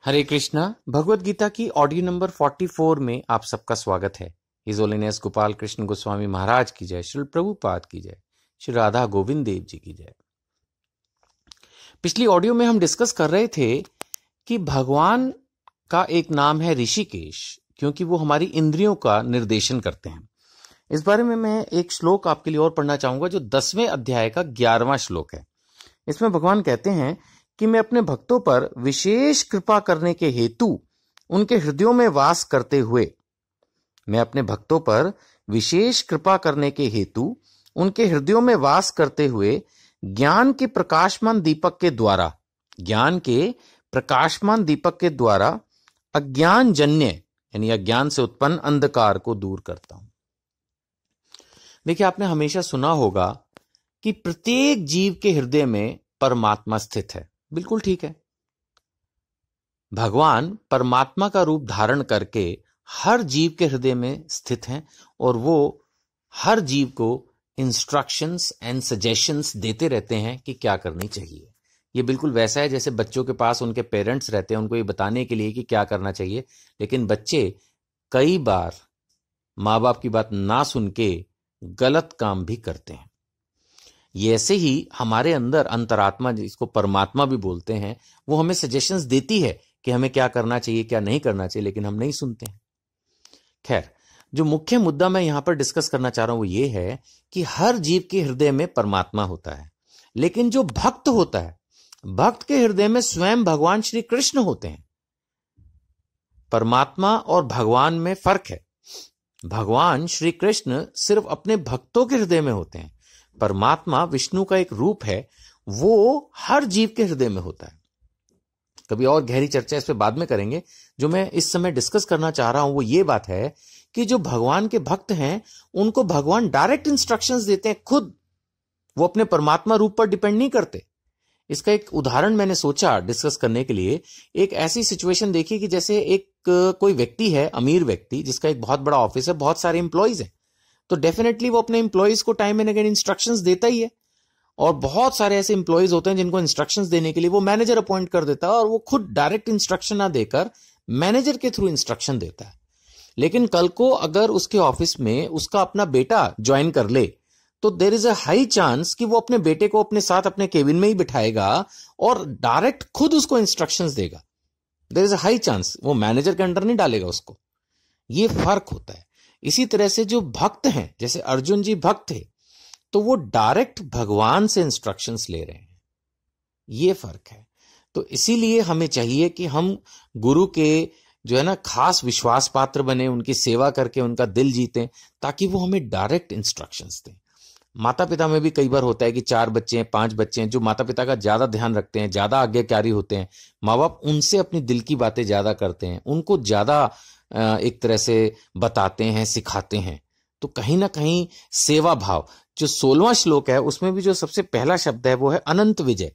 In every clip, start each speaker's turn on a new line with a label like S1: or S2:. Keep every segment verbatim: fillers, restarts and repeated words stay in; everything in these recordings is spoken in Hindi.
S1: हरे कृष्णा। भगवत गीता की ऑडियो नंबर चौवालीस में आप सबका स्वागत है। हिज होलीनेस गोपाल कृष्ण गोस्वामी महाराज की जय, श्री प्रभुपाद की जय, श्री राधा गोविंद देव जी की जय। पिछली ऑडियो में हम डिस्कस कर रहे थे कि भगवान का एक नाम है ऋषिकेश, क्योंकि वो हमारी इंद्रियों का निर्देशन करते हैं। इस बारे में मैं एक श्लोक आपके लिए और पढ़ना चाहूंगा, जो दसवें अध्याय का ग्यारहवां श्लोक है। इसमें भगवान कहते हैं कि मैं अपने भक्तों पर विशेष कृपा करने के हेतु उनके हृदयों में वास करते हुए मैं अपने भक्तों पर विशेष कृपा करने के हेतु उनके हृदयों में वास करते हुए ज्ञान के प्रकाशमान दीपक के द्वारा ज्ञान के प्रकाशमान दीपक के द्वारा अज्ञान जन्य यानी अज्ञान से उत्पन्न अंधकार को दूर करता हूं। देखिए, आपने हमेशा सुना होगा कि प्रत्येक जीव के हृदय में परमात्मा स्थित है। बिल्कुल ठीक है। भगवान परमात्मा का रूप धारण करके हर जीव के हृदय में स्थित हैं और वो हर जीव को इंस्ट्रक्शंस एंड सजेशंस देते रहते हैं कि क्या करनी चाहिए। ये बिल्कुल वैसा है जैसे बच्चों के पास उनके पेरेंट्स रहते हैं, उनको ये बताने के लिए कि क्या करना चाहिए, लेकिन बच्चे कई बार माँ बाप की बात ना सुन के गलत काम भी करते हैं। ये ऐसे ही हमारे अंदर अंतरात्मा, जिसको परमात्मा भी बोलते हैं, वो हमें सजेशंस देती है कि हमें क्या करना चाहिए क्या नहीं करना चाहिए, लेकिन हम नहीं सुनते हैं। खैर, जो मुख्य मुद्दा मैं यहां पर डिस्कस करना चाह रहा हूं वो ये है कि हर जीव के हृदय में परमात्मा होता है, लेकिन जो भक्त होता है, भक्त के हृदय में स्वयं भगवान श्री कृष्ण होते हैं। परमात्मा और भगवान में फर्क है। भगवान श्री कृष्ण सिर्फ अपने भक्तों के हृदय में होते हैं। परमात्मा विष्णु का एक रूप है, वो हर जीव के हृदय में होता है। कभी और गहरी चर्चा इस पे बाद में करेंगे। जो मैं इस समय डिस्कस करना चाह रहा हूं वो ये बात है कि जो भगवान के भक्त हैं उनको भगवान डायरेक्ट इंस्ट्रक्शंस देते हैं खुद। वो अपने परमात्मा रूप पर डिपेंड नहीं करते। इसका एक उदाहरण मैंने सोचा डिस्कस करने के लिए। एक ऐसी सिचुएशन देखी कि जैसे एक कोई व्यक्ति है, अमीर व्यक्ति, जिसका एक बहुत बड़ा ऑफिस है, बहुत सारे इंप्लॉइज हैं, तो डेफिनेटली वो अपने इंप्लॉइज को टाइम एंड अगेन इंस्ट्रक्शंस देता ही है। और बहुत सारे ऐसे इंप्लॉइज होते हैं जिनको इंस्ट्रक्शंस देने के लिए वो मैनेजर अपॉइंट कर देता है और वो खुद डायरेक्ट इंस्ट्रक्शन ना देकर मैनेजर के थ्रू इंस्ट्रक्शन देता है। लेकिन कल को अगर उसके ऑफिस में उसका अपना बेटा ज्वाइन कर ले तो there is a high chance कि वो अपने बेटे को अपने साथ अपने केबिन में ही बिठाएगा और डायरेक्ट खुद उसको इंस्ट्रक्शंस देगा। There is a high chance वो मैनेजर के अंडर नहीं डालेगा उसको। ये फर्क होता है। इसी तरह से जो भक्त हैं, जैसे अर्जुन जी भक्त थे, तो वो डायरेक्ट भगवान से इंस्ट्रक्शंस ले रहे हैं। ये फर्क है। तो इसीलिए हमें चाहिए कि हम गुरु के जो है ना खास विश्वास पात्र बने, उनकी सेवा करके उनका दिल जीतें, ताकि वो हमें डायरेक्ट इंस्ट्रक्शंस दें। माता पिता में भी कई बार होता है कि चार बच्चे हैं, पांच बच्चे हैं, जो माता पिता का ज्यादा ध्यान रखते हैं, ज्यादा आज्ञाकारी होते हैं। माँ बाप उनसे अपनी दिल की बातें ज्यादा करते हैं, उनको ज्यादा एक तरह से बताते हैं, सिखाते हैं। तो कहीं ना कहीं सेवा भाव, जो सोलहवां श्लोक है उसमें भी जो सबसे पहला शब्द है वो है अनंत विजय।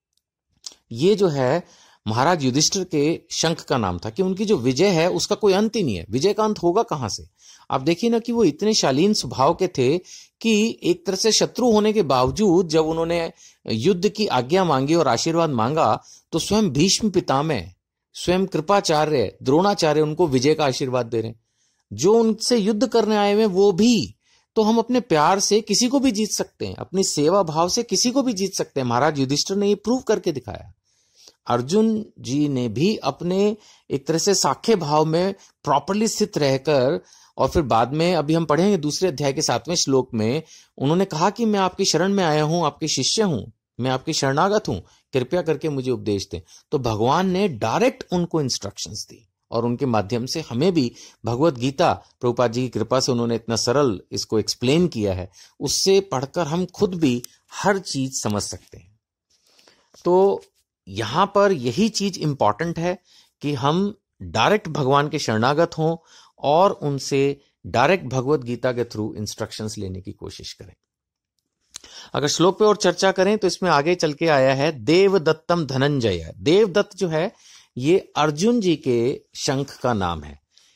S1: ये जो है महाराज युधिष्ठिर के शंख का नाम था कि उनकी जो विजय है उसका कोई अंत ही नहीं है। विजय का अंत होगा कहां से? आप देखिए ना कि वो इतने शालीन स्वभाव के थे कि एक तरह से शत्रु होने के बावजूद जब उन्होंने युद्ध की आज्ञा मांगी और आशीर्वाद मांगा तो स्वयं भीष्म पितामह, स्वयं कृपाचार्य, द्रोणाचार्य उनको विजय का आशीर्वाद दे रहे हैं। जो उनसे युद्ध करने आए हुए वो भी। तो हम अपने प्यार से किसी को भी जीत सकते हैं, अपनी सेवा भाव से किसी को भी जीत सकते हैं। महाराज युधिष्ठिर ने ये प्रूव करके दिखाया। अर्जुन जी ने भी अपने एक तरह से साख्य भाव में प्रॉपरली स्थित रहकर, और फिर बाद में अभी हम पढ़ेंगे दूसरे अध्याय के सातवें श्लोक में, उन्होंने कहा कि मैं आपकी शरण में आया हूं, आपके शिष्य हूं, मैं आपकी शरणागत हूं, कृपया करके मुझे उपदेश दें। तो भगवान ने डायरेक्ट उनको इंस्ट्रक्शंस दी और उनके माध्यम से हमें भी भगवत गीता, प्रभुपाद जी की कृपा से उन्होंने इतना सरल इसको एक्सप्लेन किया है, उससे पढ़कर हम खुद भी हर चीज समझ सकते हैं। तो यहां पर यही चीज इंपॉर्टेंट है कि हम डायरेक्ट भगवान के शरणागत हों और उनसे डायरेक्ट भगवत गीता के थ्रू इंस्ट्रक्शंस लेने की कोशिश करें। अगर श्लोक पे और चर्चा करें तो इसमें आगे चल के आया है देवदत्तम धनंजय। देवदत्त जो है ये अर्जुन जी के शंख का नाम है।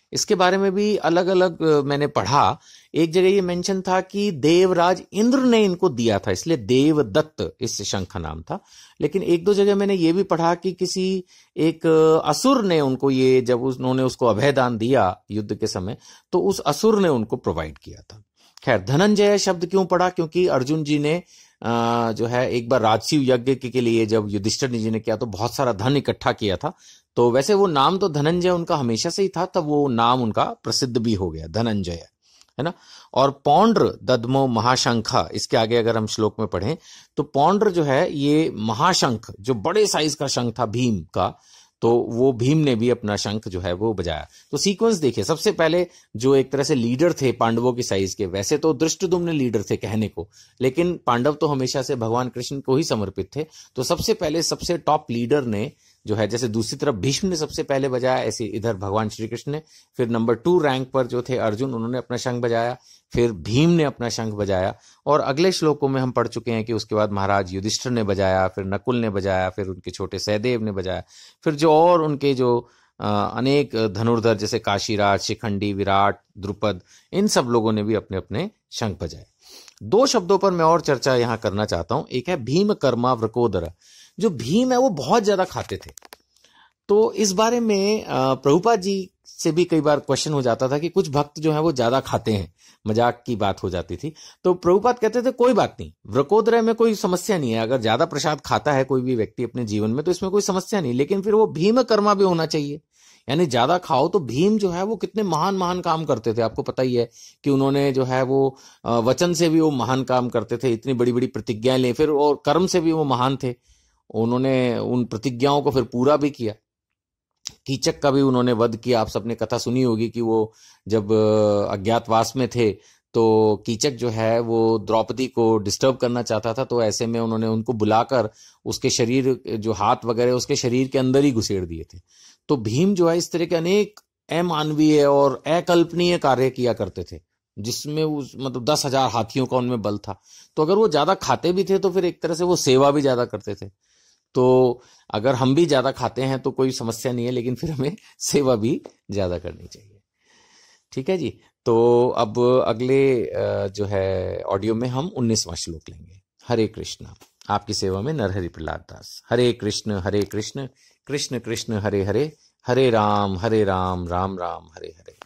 S1: इसके बारे में भी अलग अलग मैंने पढ़ा। एक जगह ये मेंशन था कि देवराज इंद्र ने इनको दिया था, इसलिए देवदत्त इस शंख का नाम था। लेकिन एक दो जगह मैंने ये भी पढ़ा कि किसी एक असुर ने उनको ये, जब उन्होंने उसको अभयदान दिया युद्ध के समय, तो उस असुर ने उनको प्रोवाइड किया था। खैर, धनंजय शब्द क्यों पड़ा? क्योंकि अर्जुन जी ने आ, जो है एक बार राजसीय यज्ञ के लिए जब युधिष्ठिर जी ने किया तो बहुत सारा धन इकट्ठा किया था। तो वैसे वो नाम तो धनंजय उनका हमेशा से ही था, तब वो नाम उनका प्रसिद्ध भी हो गया, धनंजय, है ना। और पौंड्र दद्मो महाशंखा, इसके आगे अगर हम श्लोक में पढ़ें तो पौंड्र जो है ये महाशंख, जो बड़े साइज का शंख था भीम का, तो वो भीम ने भी अपना शंख जो है वो बजाया। तो सीक्वेंस देखिए, सबसे पहले जो एक तरह से लीडर थे पांडवों की साइज के, वैसे तो धृष्टद्युम्न लीडर थे कहने को, लेकिन पांडव तो हमेशा से भगवान कृष्ण को ही समर्पित थे। तो सबसे पहले सबसे टॉप लीडर ने जो है, जैसे दूसरी तरफ भीष्म ने सबसे पहले बजाया, ऐसे इधर भगवान श्री कृष्ण ने, फिर नंबर टू रैंक पर जो थे अर्जुन, उन्होंने अपना शंख बजाया, फिर भीम ने अपना शंख बजाया। और अगले श्लोकों में हम पढ़ चुके हैं कि उसके बाद महाराज युधिष्ठिर ने बजाया, फिर नकुल ने बजाया, फिर उनके छोटे सहदेव ने बजाया, फिर जो और उनके जो आ, अनेक धनुर्धर जैसे काशीराज, शिखंडी, विराट, द्रुपद, इन सब लोगों ने भी अपने अपने शंख बजाए। दो शब्दों पर मैं और चर्चा यहां करना चाहता हूं। एक है भीम कर्मा वृकोदर। जो भीम है वो बहुत ज्यादा खाते थे, तो इस बारे में प्रभुपाद जी से भी कई बार क्वेश्चन हो जाता था कि कुछ भक्त जो है वो ज्यादा खाते हैं, मजाक की बात हो जाती थी। तो प्रभुपाद कहते थे कोई बात नहीं, वृकोदर में कोई समस्या नहीं है, अगर ज्यादा प्रसाद खाता है कोई भी व्यक्ति अपने जीवन में तो इसमें कोई समस्या नहीं, लेकिन फिर वो भीम कर्मा भी होना चाहिए, यानी ज्यादा खाओ। तो भीम जो है वो कितने महान महान काम करते थे, आपको पता ही है कि उन्होंने जो है वो वचन से भी वो महान काम करते थे, इतनी बड़ी बड़ी प्रतिज्ञाएं ले, फिर और कर्म से भी वो महान थे, उन्होंने उन प्रतिज्ञाओं को फिर पूरा भी किया। कीचक का भी उन्होंने वध किया, आप सबने कथा सुनी होगी कि वो जब अज्ञातवास में थे तो कीचक जो है वो द्रौपदी को डिस्टर्ब करना चाहता था, तो ऐसे में उन्होंने उनको बुलाकर उसके शरीर, जो हाथ वगैरह उसके शरीर के अंदर ही घुसेड़ दिए थे। तो भीम जो है इस तरह के अनेक अमानवीय और अकल्पनीय कार्य किया करते थे, जिसमें उस मतलब दस हजार हाथियों का उनमें बल था। तो अगर वो ज्यादा खाते भी थे तो फिर एक तरह से वो सेवा भी ज्यादा करते थे। तो अगर हम भी ज्यादा खाते हैं तो कोई समस्या नहीं है, लेकिन फिर हमें सेवा भी ज्यादा करनी चाहिए। ठीक है जी। तो अब अगले जो है ऑडियो में हम उन्नीसवां श्लोक लेंगे। हरे कृष्ण। आपकी सेवा में नरहरि प्रहलाद दास। हरे कृष्ण हरे कृष्ण कृष्ण कृष्ण हरे हरे, हरे राम हरे राम राम राम हरे हरे।